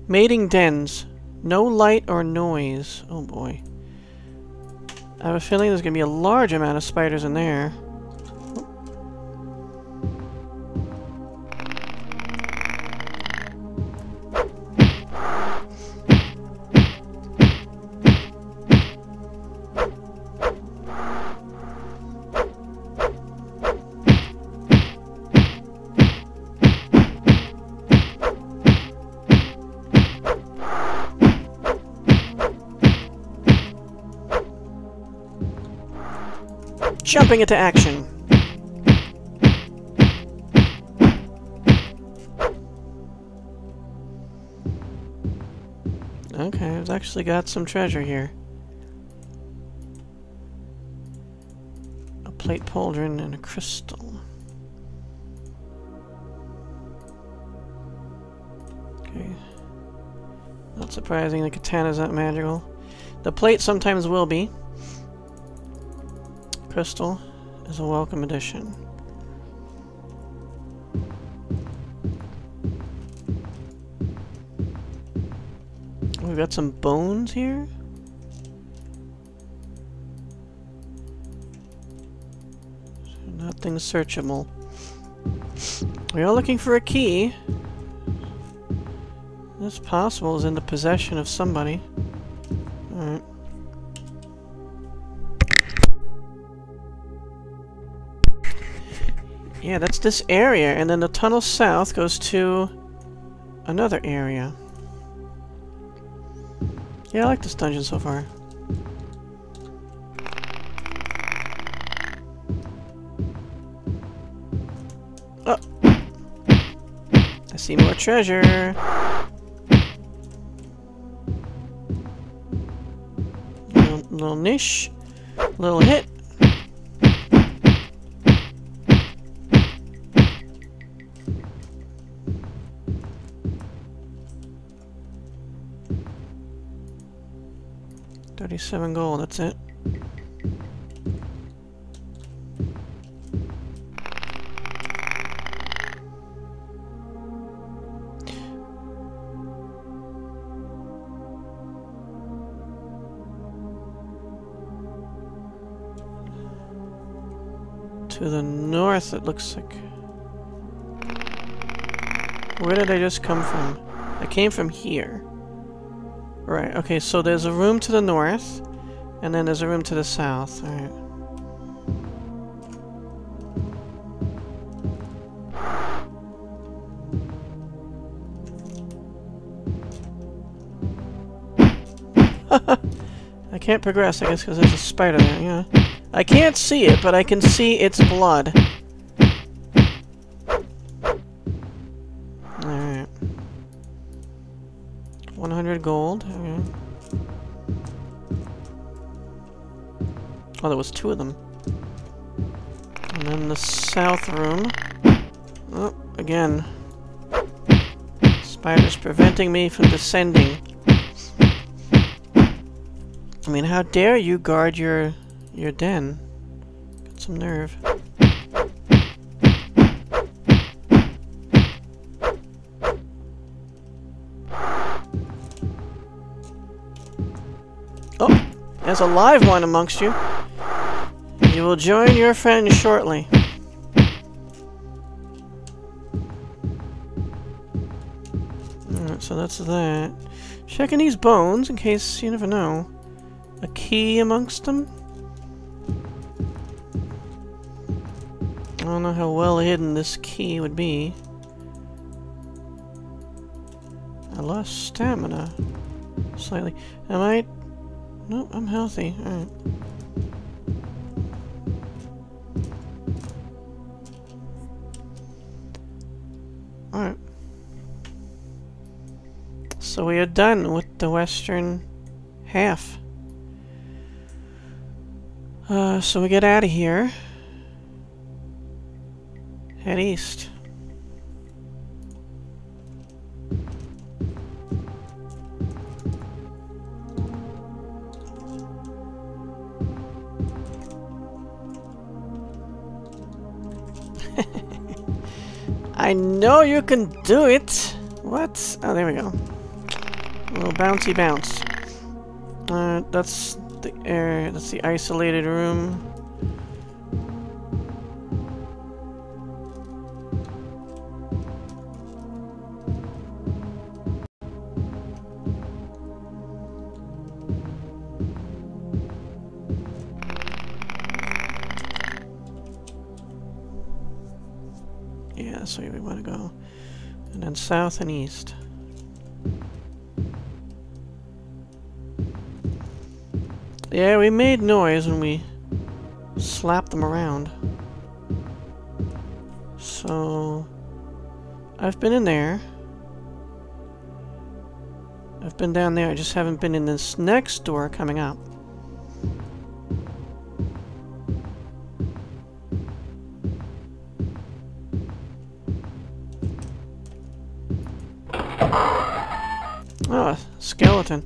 Mating dens. No light or noise. Oh boy. I have a feeling there's going to be a large amount of spiders in there. Jumping into action. Okay, I've actually got some treasure here. A plate pauldron and a crystal. Okay. Not surprising, the katana's not magical. The plate sometimes will be. Crystal is a welcome addition. We've got some bones here. Nothing searchable. We are looking for a key. This possible is in the possession of somebody. Alright. Yeah, that's this area, and then the tunnel south goes to another area. Yeah, I like this dungeon so far. Oh! I see more treasure! Little niche. Little hit. $37 gold, that's it. To the north, it looks like. Where did I just come from? I came from here. Right, okay, so there's a room to the north, and then there's a room to the south. Alright. I can't progress, I guess, because there's a spider there, yeah. I can't see it, but I can see its blood. Alright. 100 gold. Okay. Oh, there was 2 of them. And then the south room. Oh, again. Spiders preventing me from descending. I mean, how dare you guard your den? Got some nerve. Oh, there's a live one amongst you. You will join your friend shortly. Alright, so that's that. Checking these bones in case you never know. A key amongst them? I don't know how well hidden this key would be. I lost stamina. Slightly. Am I... Nope, I'm healthy. Alright. Alright. So we are done with the western half. So we get out of here. Head east. I know you can do it! What? Oh, there we go. little bouncy bounce. That's the air. That's the isolated room. Yeah, that's where we want to go. And then south and east. Yeah, we made noise when we slapped them around. So I've been in there. I've been down there, I just haven't been in this next door coming up. Oh, a skeleton.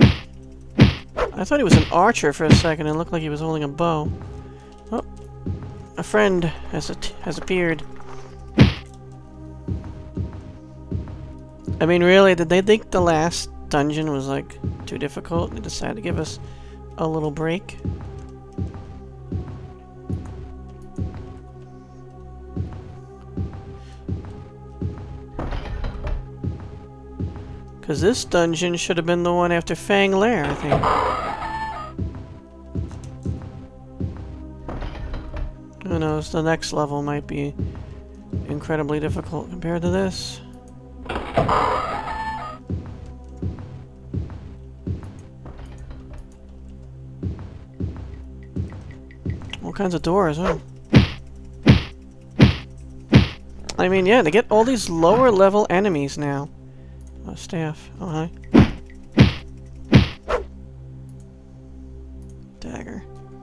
I thought he was an archer for a second. It looked like he was holding a bow. Oh, a friend has appeared. I mean, really, did they think the last dungeon was, like, too difficult? They decided to give us a little break. Because this dungeon should have been the one after Fang Lair, I think. Who knows, the next level might be incredibly difficult compared to this. All kinds of doors, huh? I mean, yeah, they get all these lower level enemies now. Oh, staff. Oh, hi. Dagger.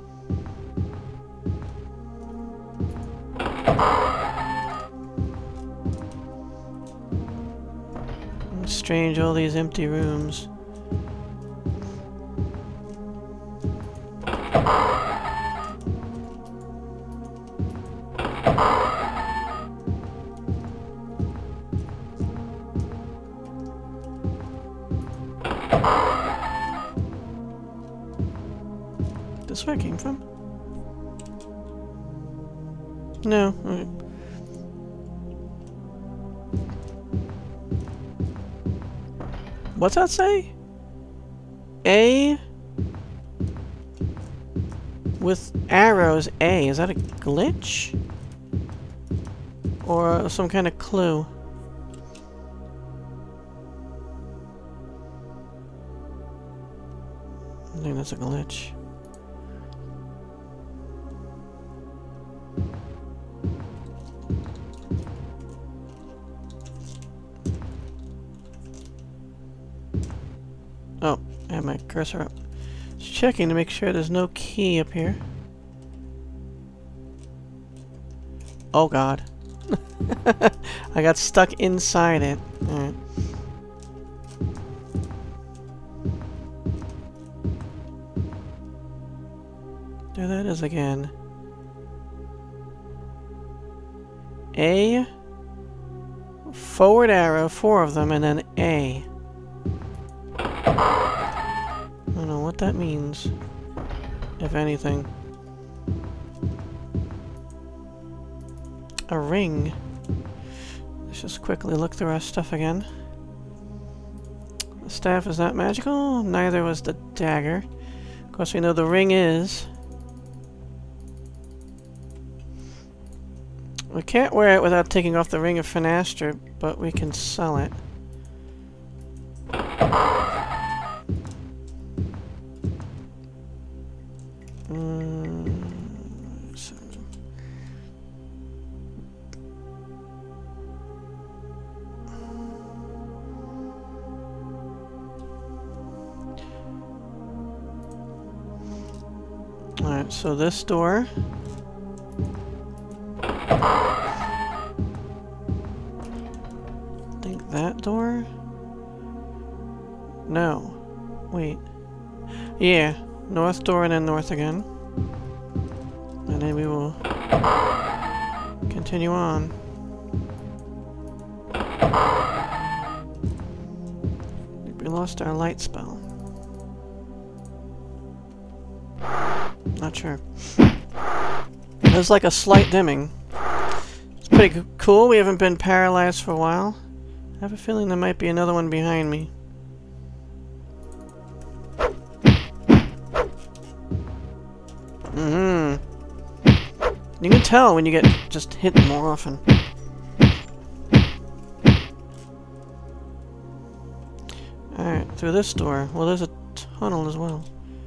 Strange, all these empty rooms. This where I came from? No. Okay. What's that say? A with arrows. A. Is that a glitch? Or some kind of clue? I think that's a glitch. Oh, I have my cursor up. Just checking to make sure there's no key up here. Oh god. I got stuck inside it. Alright. There that is again. A. Forward arrow, 4 of them, and then A. I don't know what that means, if anything. A ring. Let's just quickly look through our stuff again. The staff is not magical, neither was the dagger. Of course, we know the ring is. We can't wear it without taking off the Ring of Fenaster, but we can sell it. Alright, so this door. I think that door? No. Wait. Yeah, north door and then north again. And then we will continue on. lost our light spell. Not sure. There's like a slight dimming. It's pretty cool. We haven't been paralyzed for a while. I have a feeling there might be another one behind me. You can tell when you get just hit more often. Alright, through this door. Well, there's a tunnel as well.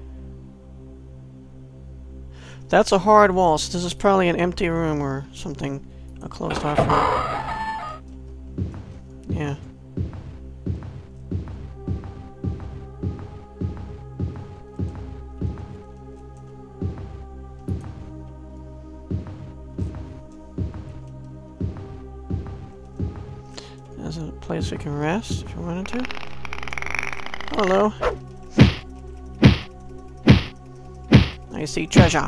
That's a hard wall, so this is probably an empty room or something. A closed off room. Yeah. There's a place we can rest if you wanted to. Hello. I see treasure.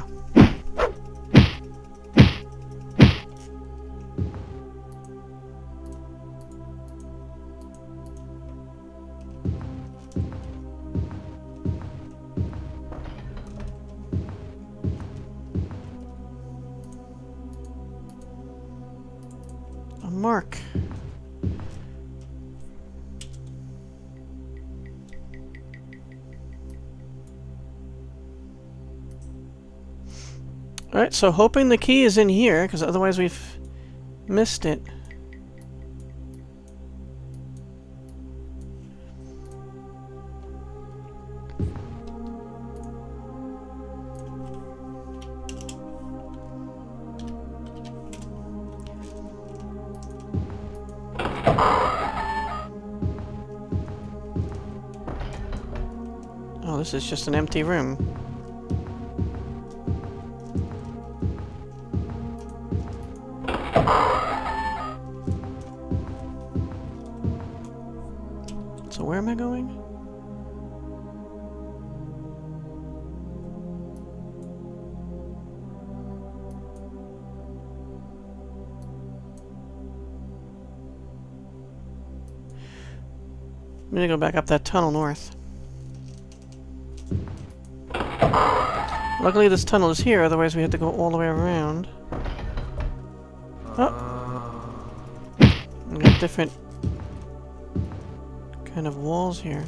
A mark. Alright, so hoping the key is in here, because otherwise we've missed it. Oh, this is just an empty room. So where am I going? I'm gonna go back up that tunnel north. Luckily this tunnel is here, otherwise we had to go all the way around. Oh! We got different kind of walls here.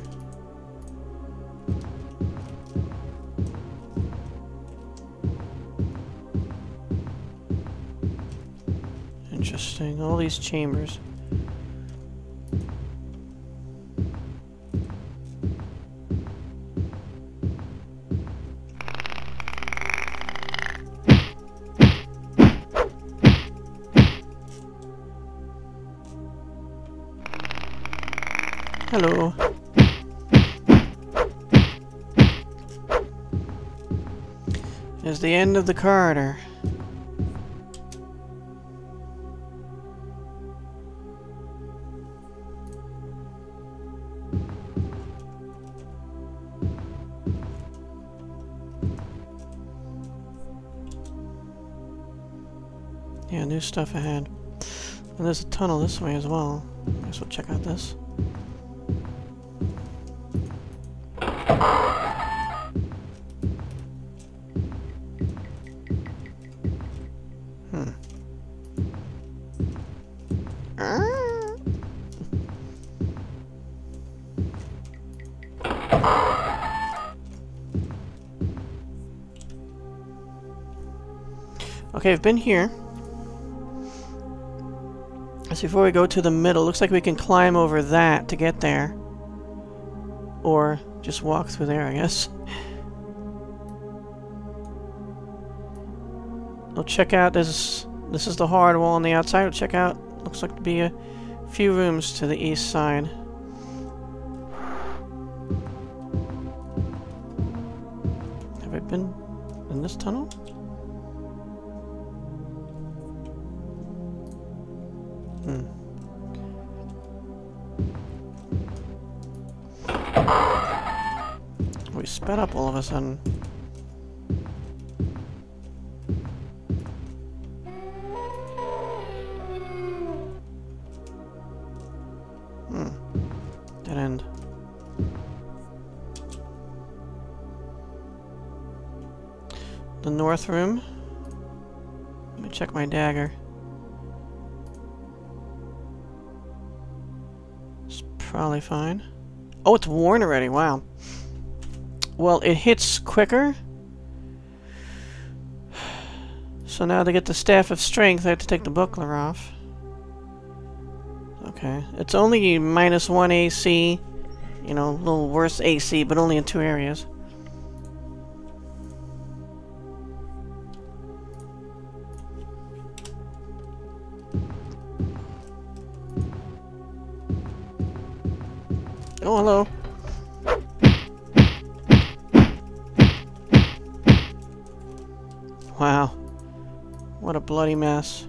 Interesting, all these chambers. Hello. There's the end of the corridor. Yeah, new stuff ahead. And there's a tunnel this way as well. I guess we'll check out this. Okay, I've been here. So before we go to the middle, looks like we can climb over that to get there. Or just walk through there, I guess. We'll check out this is the hard wall on the outside. We'll check out, looks like to be a few rooms to the east side. Have I been in this tunnel? We sped up all of a sudden. Dead end. the north room. Let me check my dagger. It's probably fine. Oh, it's worn already. Wow. Well, it hits quicker. So now to get the Staff of Strength, I have to take the buckler off. Okay. It's only -1 AC. You know, a little worse AC, but only in 2 areas. Oh, hello. Wow. What a bloody mess.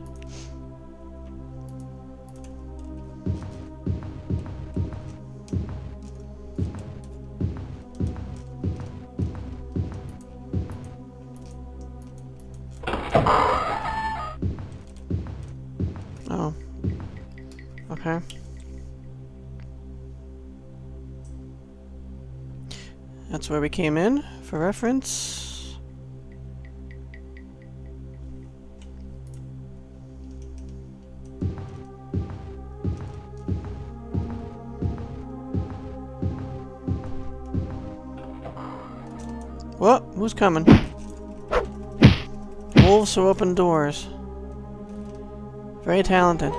Oh. Okay. That's where we came in, for reference. Whoa, who's coming? Wolves who open doors. Very talented.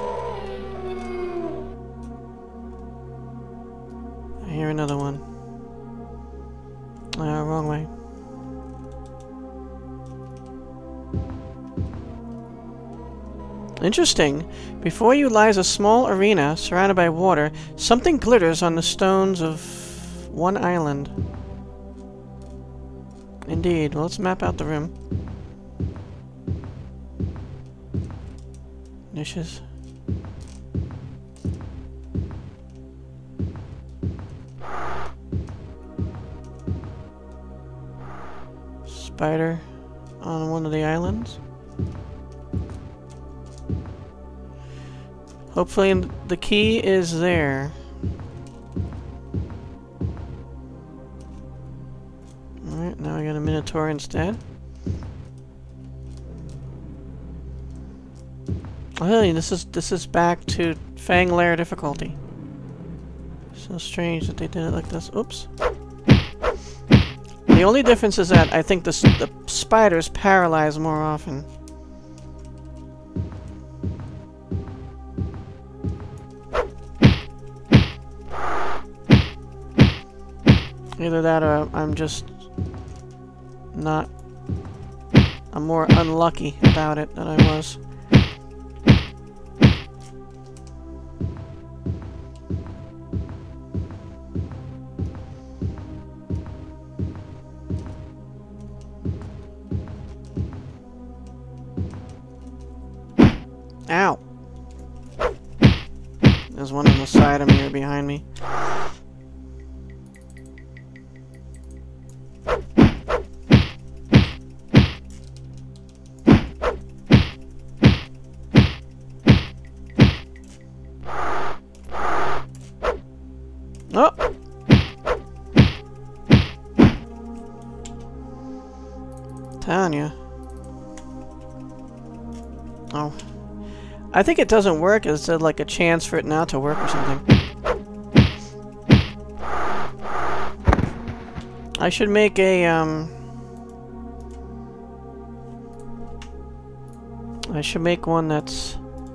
I hear another one. Wrong way. Interesting. Before you lies a small arena surrounded by water. Something glitters on the stones of one island. Indeed. Well, let's map out the room. Niches. Spider on one of the islands. Hopefully the key is there. Alright, now I got a Minotaur instead. Really, this is back to Fang Lair difficulty. So strange that they did it like this. Oops. The only difference is that I think the spiders paralyze more often. Either that or I'm just not... I'm more unlucky about it than I was. Ow! There's one on the side of me or behind me. Oh! Tanya. Oh. I think it doesn't work. Is there like a chance for it not to work or something? I should make a, I should make one that's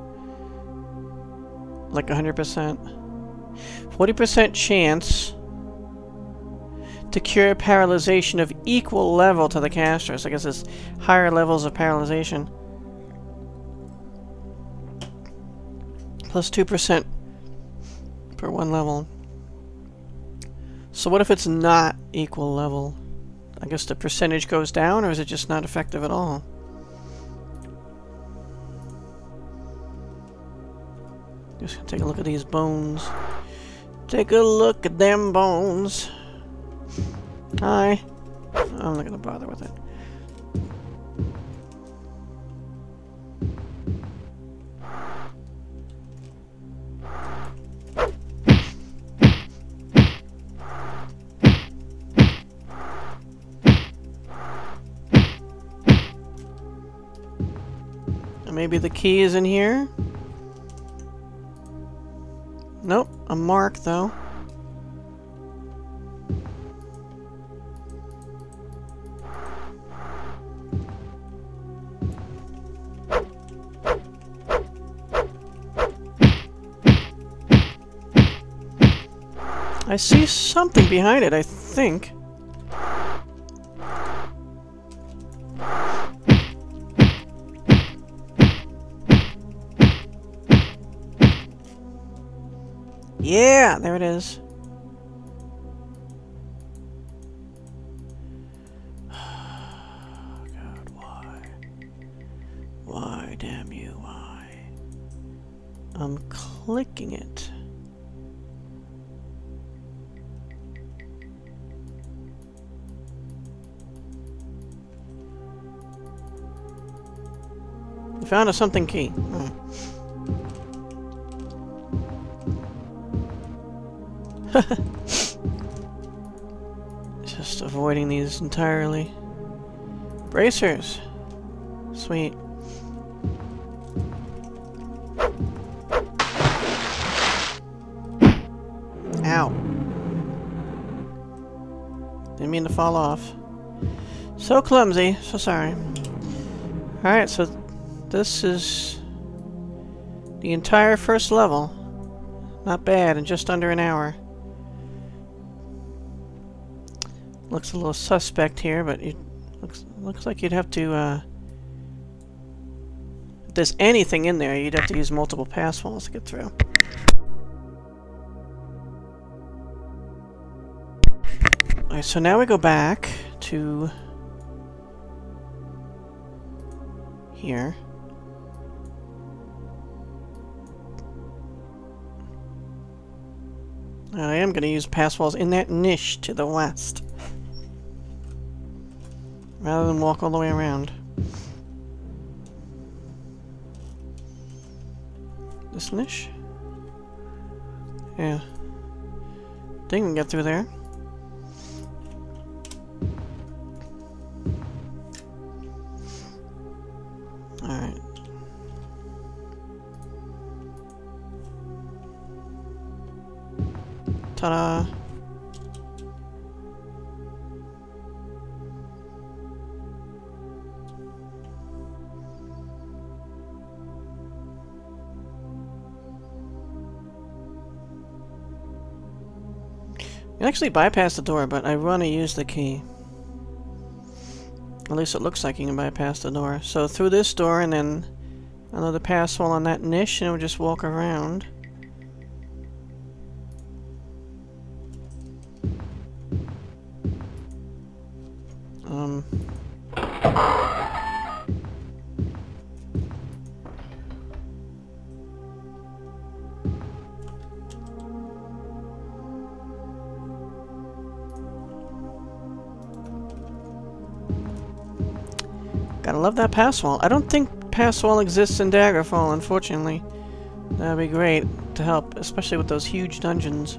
like 100%. 40% chance to cure paralyzation of equal level to the caster. So I guess it's higher levels of paralyzation. Plus 2% per one level. So what if it's not equal level? I guess the percentage goes down, or is it just not effective at all? Just gonna take a look at these bones. Take a look at them bones. Hi. I'm not gonna bother with it. Maybe the key is in here? Nope, a mark though. I see something behind it, I think. Yeah, there it is. God, why? Why, damn you, why? I'm clicking it. You found a something key. Just avoiding these entirely. Bracers. Sweet. Ow. Didn't mean to fall off. So clumsy. So sorry. Alright, so this is the entire first level. Not bad, in just under an hour. Looks a little suspect here, but it looks like you'd have to, if there's anything in there, you'd have to use multiple pass walls to get through. Alright, so now we go back to here. I am going to use pass walls in that niche to the west, rather than walk all the way around. This niche? Yeah. Think we can get through there. Alright. Ta-da! You actually bypass the door, but I want to use the key. At least it looks like you can bypass the door. So through this door and then another pass wall on that niche, and we'll just walk around. Gotta love that pass wall. I don't think pass wall exists in Daggerfall, unfortunately. That'd be great to help, especially with those huge dungeons.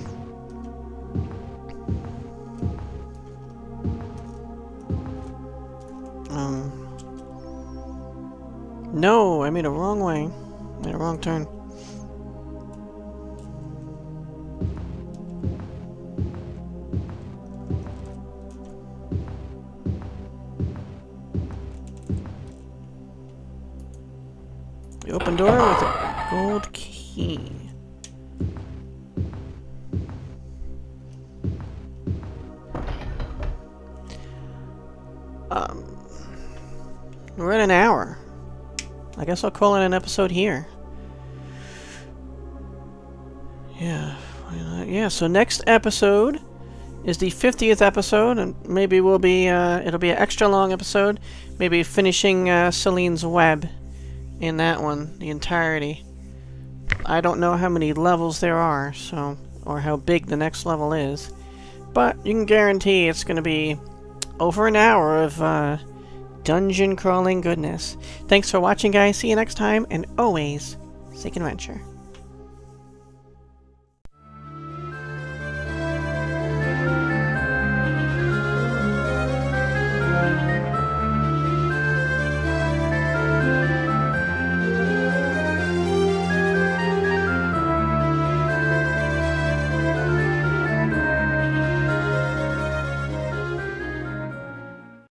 No, I made a wrong way. Made a wrong turn. The open door with a gold key. We're at an hour. I guess I'll call it an episode here. Yeah, yeah. So next episode is the 50th episode, and maybe we'll be it'll be an extra long episode. Maybe finishing Selene's web in that one, the entirety. I don't know how many levels there are, so or how big the next level is, but you can guarantee it's going to be over an hour of dungeon crawling goodness. Thanks for watching, guys. See you next time, and always seek adventure.